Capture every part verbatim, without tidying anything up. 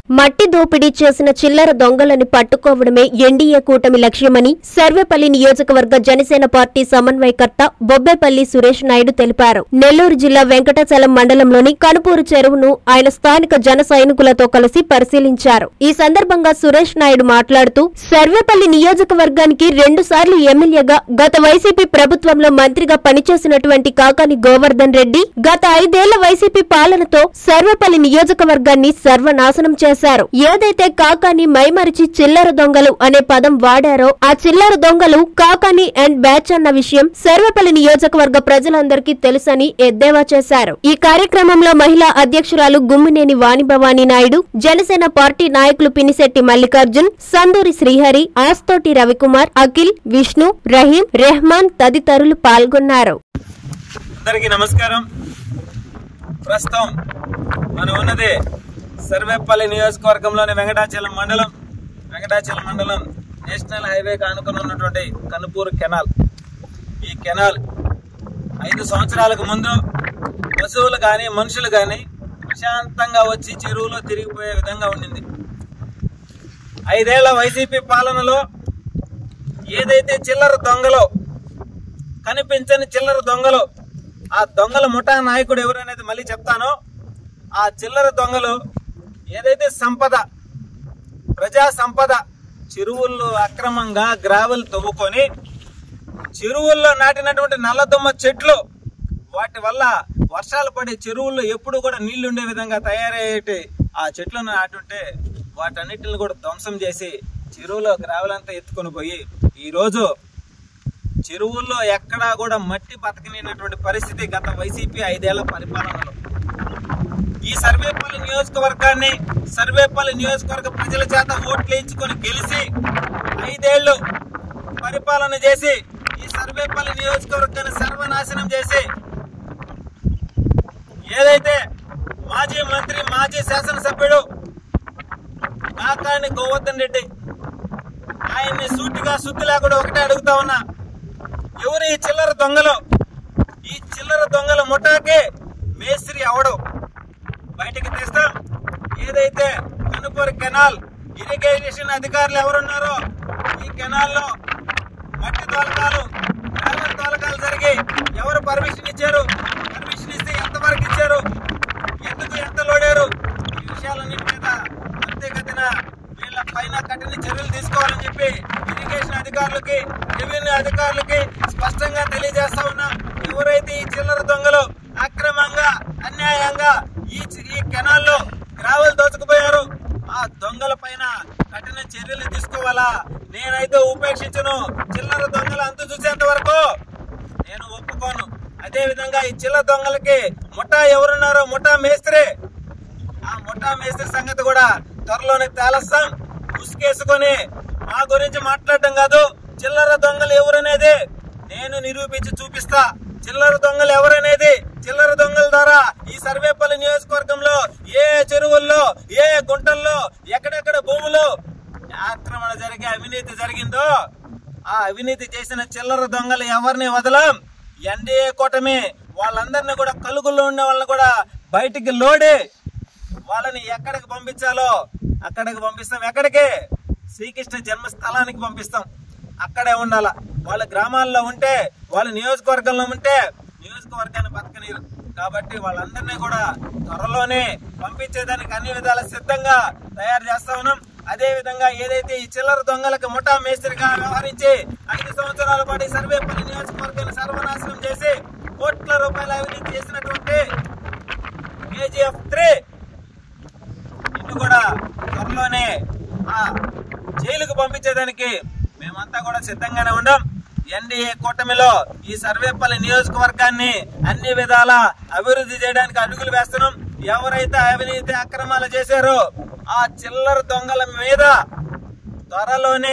మట్టి దోపిడీ చేసిన చిల్లర దొంగలని పట్టుకోవడమే ఎన్డీఏ కూటమి లక్ష్యమని సర్వేపల్లి నియోజకవర్గ జనసేన పార్టీ సమన్వయకర్త బొబ్బేపల్లి సురేష్ నాయుడు తెలిపారు. నెల్లూరు జిల్లా వెంకటాచలం మండలంలోని కనుపూరు చెరువును ఆయన స్థానిక జన సైనికులతో కలిసి పరిశీలించారు. ఈ సందర్భంగా సురేష్ నాయుడు మాట్లాడుతూ సర్వేపల్లి నియోజకవర్గానికి రెండు సార్లు ఎమ్మెల్యేగా గత వైసీపీ ప్రభుత్వంలో మంత్రిగా పనిచేసినటువంటి కాకాని గోవర్ధన్ రెడ్డి గత ఐదేళ్ల వైసీపీ పాలనతో సర్వేపల్లి నియోజకవర్గాన్ని సర్వనాశనం చేశారు. ఏదైతే కాకాని మైమరిచి చిల్లర దొంగలు అనే పదం వాడారో ఆ చిల్లర దొంగలు కాకాని అండ్ బ్యాచ్ అన్న విషయం సర్వేపల్లి నియోజకవర్గ ప్రజలందరికీ తెలుసని ఎద్దేవా చేశారు. ఈ కార్యక్రమంలో మహిళా అధ్యక్షురాలు గుమ్మినేని వాణిభవానీ నాయుడు, జనసేన పార్టీ నాయకులు పినిశెట్టి మల్లికార్జున్, సందూరి శ్రీహరి, ఆస్తోటి రవికుమార్, అఖిల్, విష్ణు, రహీం, రెహమాన్ తదితరులు పాల్గొన్నారు. అందరికీ నమస్కారం. ప్రస్తుతం మనం ఉన్నది సర్వేపల్లి నియోజకవర్గంలోని వెంకటాచలం మండలం. వెంకటాచలం మండలం నేషనల్ హైవేకి ఆనుకుని ఉన్నటువంటి కనుపూరు కెనాల్. ఈ కెనాల్ ఐదు సంవత్సరాలకు ముందు పశువులు కానీ మనుషులు కానీ ప్రశాంతంగా వచ్చి చెరువులో తిరిగిపోయే విధంగా ఉండింది. ఐదేళ్ల వైసీపీ పాలనలో ఏదైతే చిల్లర దొంగలో కనిపించని చిల్లర దొంగలు, ఆ దొంగల ముఠా నాయకుడు ఎవరు అనేది మళ్ళీ చెప్తాను. ఆ చిల్లర దొంగలు ఏదైతే సంపద, ప్రజా సంపద, చెరువుల్లో అక్రమంగా గ్రావెల్ తవ్వుకొని చెరువుల్లో నాటినటువంటి నల్లదొమ్మ చెట్లు, వాటి వల్ల వర్షాలు పడే చెరువుల్లో ఎప్పుడు కూడా నీళ్లు ఉండే విధంగా తయారయ్యేటి ఆ చెట్లను నాటుంటే వాటన్నిటిని కూడా ధ్వంసం చేసి చెరువులో గ్రావెల్ అంతా ఎత్తుకొని పోయి ఈరోజు చెరువుల్లో ఎక్కడా కూడా మట్టి బతకనినటువంటి పరిస్థితి గత వైసీపీ ఐదేళ్ల పరిపాలనలో. ఈ సర్వేపల్లి నియోజకవర్గాన్ని సర్వేపల్లి నియోజకవర్గ ప్రజల చేత ఓట్లు వేయించుకొని గెలిచి ఐదేళ్లు పరిపాలన చేసి ఈ సర్వేపల్లి నియోజకవర్గాన్ని సర్వనాశనం చేసి ఏదైతే మాజీ మంత్రి, మాజీ శాసనసభ్యుడు కాకాని గోవర్ధన్ రెడ్డి, ఆయన్ని సూటిగా సుత్తి లేకుండా ఒకటే అడుగుతా ఉన్నా, ఎవరు ఈ చిల్లర దొంగలు? ఈ చిల్లర దొంగల ముఠాకి మేస్త్రి అవడం బయటకు తెస్తాం. ఏదైతే కనుపూరు కెనాల్ ఇరిగేషన్ అధికారులు ఎవరున్నారో ఈ కెనాల్లో మట్టి తోలకాలు, గ్రావెల్ తోలకాలు జరిగి ఎవరు పర్మిషన్ ఇచ్చారు, పర్మిషన్ ఇస్తే ఎంతవరకు ఇచ్చారు, ఎందుకు ఎంత లోడారు, ఈ విషయాలన్నిటి మీద అంతేగతిన వీళ్ళ పైన కఠిన చర్యలు తీసుకోవాలని చెప్పి ఇరిగేషన్ అధికారులకి, రెవెన్యూ అధికారులకి స్పష్టంగా తెలియజేస్తా ఉన్నా. ఎవరైతే ఈ చిల్లర దొంగలు అక్రమంగా, అన్యాయంగా ఈ ఈ కెనాల్లో గ్రావెల్ దోచుకుపోయారు, ఆ దొంగల పైన కఠిన చర్యలు తీసుకోవాలా. నేనైతే ఉపేక్షించను. చిల్లర దొంగలు అంతు చూసేంత వరకు నేను ఒప్పుకోను. అదే విధంగా ఈ చిల్లర దొంగలకి ముఠా ఎవరున్నారో ముఠా మేస్త్రి, ఆ ముఠా మేస్త్రి సంగతి కూడా త్వరలోనే తేలస్తాం. ఉసుకేసుకొని మా గురించి మాట్లాడటం కాదు, చిల్లర దొంగలు ఎవరనేది నేను నిరూపించి చూపిస్తా. చిల్లర దొంగలు ఎవరనేది చిల్లర దొంగల ద్వారా ఈ సర్వేపల్లి నియోజకవర్గంలో ఏ చెరువుల్లో, ఏ గుంటల్లో, ఎక్కడెక్కడ భూములు ఆక్రమణ జరిగి అవినీతి జరిగిందో ఆ అవినీతి చేసిన చిల్లర దొంగలు ఎవరిని వదలం. ఎన్డీఏ కూటమి వాళ్ళందరినీ కూడా కలుగుల్లో ఉండే వాళ్ళని కూడా బయటికి లోడి వాళ్ళని ఎక్కడికి పంపించాలో అక్కడికి పంపిస్తాం. ఎక్కడికి? శ్రీకృష్ణ జన్మస్థలానికి పంపిస్తాం. అక్కడే ఉండాల. వాళ్ళ గ్రామాల్లో ఉంటే, వాళ్ళ నియోజకవర్గంలో ఉంటే నియోజకవర్గాన్ని బతకనీరు. కాబట్టి వాళ్ళందరినీ కూడా త్వరలోనే పంపించేదానికి అన్ని విధాల సిద్ధంగా తయారు చేస్తా ఉన్నాం. అదే విధంగా ఏదైతే ఈ చిల్లర దొంగలకు ముఠా మేస్త్రిగా వ్యవహరించి ఐదు సంవత్సరాల పాటు సర్వేపల్లి నియోజకవర్గాన్ని సర్వనాశనం చేసి కోట్ల రూపాయల అవినీతి చేసినటువంటి కేజీఎఫ్ త్రీ ఇటు కూడా త్వరలోనే ఆ జైలుకు పంపించేదానికి మేమంతా కూడా సిద్ధంగానే ఉన్నాం. ఎన్డీఏ కూటమిలో ఈ సర్వేపల్లి నియోజకవర్గాన్ని అన్ని విధాల అభివృద్ధి చేయడానికి అడుగులు వేస్తున్నాం. ఎవరైతే అవినీతి అక్రమాలు చేశారో ఆ చిల్లర దొంగల మీద త్వరలోనే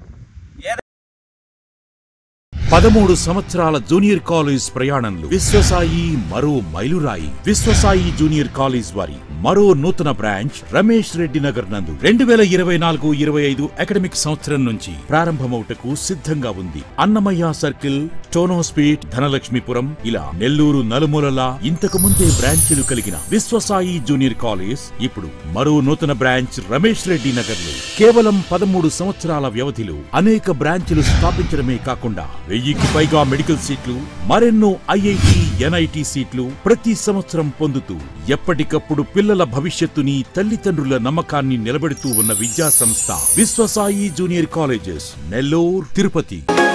పదమూడు సంవత్సరాల జూనియర్ కాలేజ్ ప్రయాణంలో విశ్వసాయి మరో మైలురాయి. విశ్వసాయి జూనియర్ కాలేజ్ వారి మరో నూతన బ్రాంచ్ రమేష్ రెడ్డి నగర్ నందు రెండు వేల ఇరవై నాలుగు ఇరవై ఐదు అకాడమిక్ సంవత్సరం నుంచి ప్రారంభమవుటకు సిద్ధంగా ఉంది. అన్నమయ్య సర్కిల్, టోనోస్పీట్, ధనలక్ష్మీపురం ఇలా నెల్లూరు నలుమూలలా ఇంతకు ముందే బ్రాంచీలు కలిగిన విశ్వసాయి జూనియర్ కాలేజ్ ఇప్పుడు మరో నూతన బ్రాంచ్ రమేష్ రెడ్డి నగర్ లో కేవలం పదమూడు సంవత్సరాల వ్యవధిలో అనేక బ్రాంచీలు స్థాపించడమే కాకుండా వెయ్యికి పైగా మెడికల్ సీట్లు, మరెన్నో ఐఐటి, ఎన్ఐటి సీట్లు ప్రతి సంవత్సరం పొందుతూ ఎప్పటికప్పుడు పిల్లల భవిష్యత్తుని, తల్లిదండ్రుల నమ్మకాన్ని నిలబెడుతూ ఉన్న విద్యా సంస్థ విశ్వసాయి జూనియర్ కాలేజెస్, నెల్లూరు, తిరుపతి.